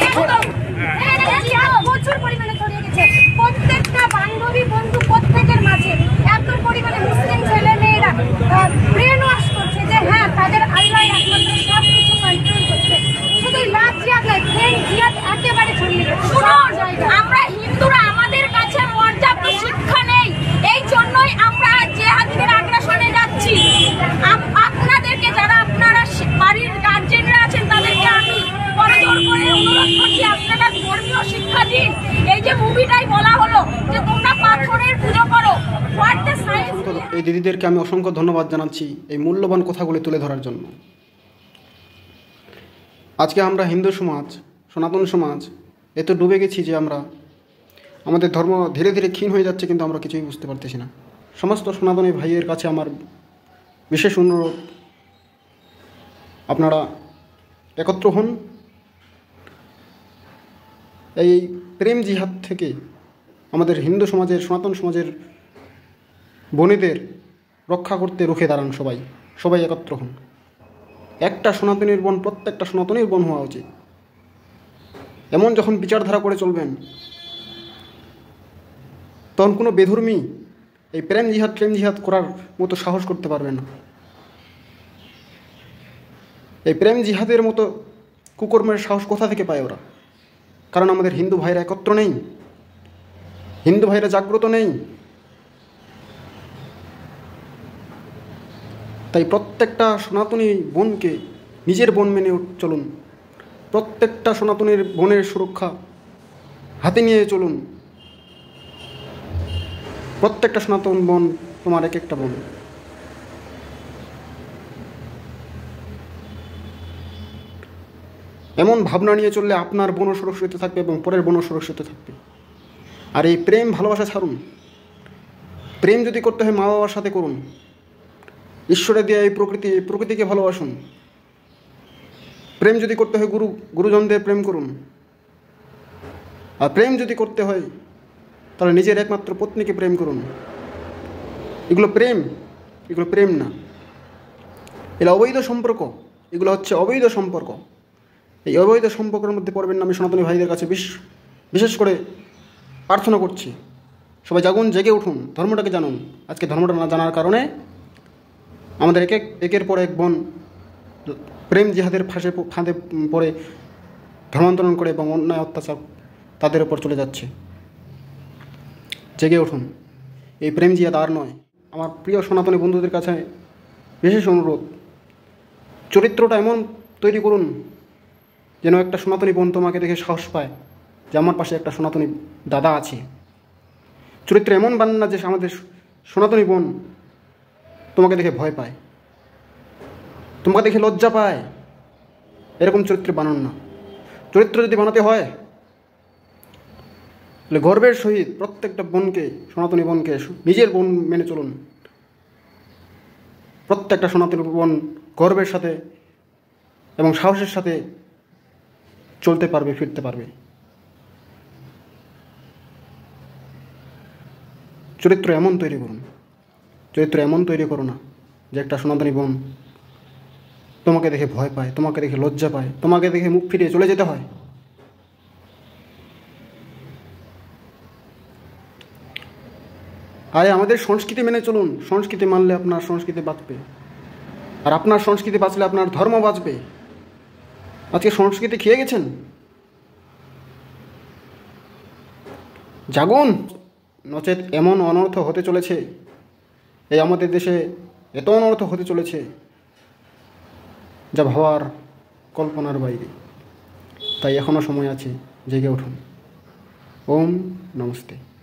প্রচুর পরিমাণে ছড়িয়ে গেছে প্রত্যেকটা বান্ধবী বন্ধু প্রত্যেকের মাঝে। এত পরিমাণে মুসলিম ছেলে মেয়েরা ব্রেন ওয়াশ করছে যে হ্যাঁ তাদের আল্লাহ একমাত্র সব কিছু কন্ট্রোল করছে। শুধু লাভ জিহাদ নয়, ফ্রেন্ড জিহাদ একেবারে ছড়িয়ে গেছে। আমরা হিন্দুরা আমাদের কাছে পর্যাপ্ত শিক্ষা নেই, এই জন্যই আমরা জিহাদের আগ্রাসনে যাচ্ছি। আপনাদেরকে যারা আপনারা বাড়ির গার্জেনরা আছেন তাদেরকে আমি করজোর করে অনুরোধ করছি, আপনারা ধর্মীয় শিক্ষা দিন। এই যে মুভিটাই বলা হলো যে তোমরা পাথরের পুজো করো, হোয়াট দ্য সায়েন্স। এই দিদিদেরকে আমি অসংখ্য ধন্যবাদ জানাচ্ছি এই মূল্যবান কথাগুলি তুলে ধরার জন্য। আজকে আমরা হিন্দু সমাজ, সনাতন সমাজ এত ডুবে গেছি যে আমরা আমাদের ধর্ম ধীরে ধীরে ক্ষীণ হয়ে যাচ্ছে, কিন্তু আমরা কিছুই বুঝতে পারতেছি না। সমস্ত সনাতনী ভাইয়ের কাছে আমার বিশেষ অনুরোধ, আপনারা একত্র হন। এই প্রেম জিহাদ থেকে আমাদের হিন্দু সমাজের, সনাতন সমাজের বোনেদের রক্ষা করতে রুখে দাঁড়ান। সবাই একত্র হন। একটা সনাতনীর বোন প্রত্যেকটা সনাতনীর বোন হওয়া উচিত। এমন যখন বিচারধারা করে চলবেন, তখন কোনো বেধর্মী এই প্রেম জিহাদ করার মতো সাহস করতে পারবে না। এই প্রেম জিহাদের মতো কুকর্মের সাহস কোথা থেকে পায় ওরা? কারণ আমাদের হিন্দু ভাইরা একত্র নেই, হিন্দু ভাইরা জাগ্রত নেই। তাই প্রত্যেকটা সনাতনী বোনকে নিজের বোন মেনে চলুন। প্রত্যেকটা সনাতনীর বোনের সুরক্ষা হাতে নিয়ে চলুন। প্রত্যেকটা সনাতন বোন তোমার এক একটা বোন। এমন ভাবনা নিয়ে চললে আপনার বোনও সুরক্ষিত থাকবে এবং পরের বোনও সুরক্ষিত থাকবে। আর এই প্রেম ভালোবাসা ছাড়ুন। প্রেম যদি করতে হয় মা বাবার সাথে করুন। ঈশ্বরে দেওয়া এই প্রকৃতিকে ভালোবাসুন। প্রেম যদি করতে হয় গুরুজনদের প্রেম করুন। আর প্রেম যদি করতে হয় তাহলে নিজের একমাত্র পত্নীকে প্রেম করুন। এগুলো প্রেম না, এগুলো অবৈধ সম্পর্ক। এগুলো হচ্ছে অবৈধ সম্পর্ক। এই অবৈধ সম্পর্কের মধ্যে পড়বেন না। আমি সনাতনী ভাইদের কাছে বিশেষ করে প্রার্থনা করছি, সবাই জাগুন, জেগে উঠুন, ধর্মটাকে জানুন। আজকে ধর্মটা না জানার কারণে আমাদের একের পর এক বোন প্রেম জিহাদের ফাঁদে পড়ে ধর্মান্তরণ করে এবং অন্যায় অত্যাচার তাদের উপর চলে যাচ্ছে। জেগে উঠুন, এই প্রেম জিহাদ আর নয়। আমার প্রিয় সনাতনী বন্ধুদের কাছে বিশেষ অনুরোধ, চরিত্রটা এমন তৈরি করুন যেন একটা সনাতনী বোন তোমাকে দেখে সাহস পায় যে আমার পাশে একটা সনাতনী দাদা আছে। চরিত্র এমন বানান না যে আমাদের সনাতনী বোন তোমাকে দেখে ভয় পায়, তোমাকে দেখে লজ্জা পায়। এরকম চরিত্র বানান না। চরিত্র যদি বানাতে হয় তাহলে গর্বের সহিত প্রত্যেকটা বোনকে, সনাতনী বোনকে নিজের বোন মেনে চলুন। প্রত্যেকটা সনাতনী বোন গর্বের সাথে এবং সাহসের সাথে চলতে পারবে, ফিরতে পারবে। চরিত্র এমন তৈরি করো না যে একটা সনাতনী বোন তোমাকে দেখে ভয় পায়, তোমাকে দেখে লজ্জা পায়, তোমাকে দেখে মুখ ফিরিয়ে চলে যেতে হয়। আরে আমাদের সংস্কৃতি মেনে চলুন। সংস্কৃতি মানলে আপনার সংস্কৃতি বাঁচবে, আর আপনার সংস্কৃতি বাঁচলে আপনার ধর্ম বাঁচবে। আজকে সংস্কৃতি খেয়ে গেছেন। জাগুন, নচেত এমন অনর্থ হতে চলেছে, এই আমাদের দেশে এত অনর্থ হতে চলেছে যা ভাবার কল্পনার বাইরে। তাই এখনও সময় আছে, জেগে উঠুন। ওম নমস্তে।